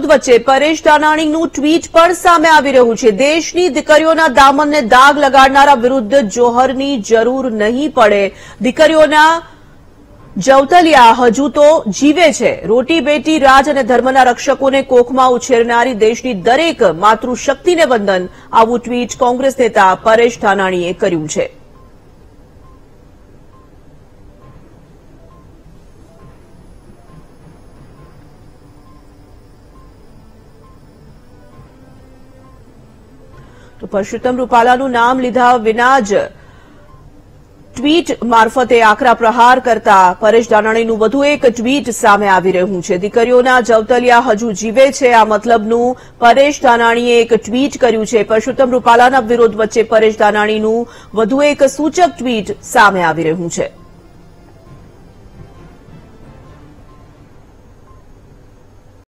વચ્ચે પરેશ ધાનાણીનું ટ્વીટ પણ સામે આવી રહ્યું છે। દેશની દીકરીઓના દામનને દાગ લગાડનારા વિરુદ્ધ જોહરની જરૂર નહીં પડે। દીકરીઓના જવતલિયા હજુ તો જીવે છે। રોટી બેટી રાજ અને ધર્મના રક્ષકોને કોખમાં ઉછેરનારી દેશની દરેક માતૃશક્તિને વંદન। આવું ટ્વીટ કોંગ્રેસ નેતા પરેશ ધાનાણીએ કર્યું છે। તો પરસોત્તમ રૂપાલાનું નામ લીધા વિના જ ટ્વીટ મારફતે આકરા પ્રહાર કરતા પરેશ ધાનાણીનું વધુ એક ટ્વીટ સામે આવી રહ્યું છે। દીકરીઓના જવતલિયા હજુ જીવે છે, આ મતલબનું પરેશ ધાનાણીએ એક ટ્વીટ કર્યું છે। પરસોત્તમ રૂપાલાના વિરોધ વચ્ચે પરેશ ધાનાણીનું વધુ એક સૂચક ટ્વીટ સામે આવી રહ્યું છે।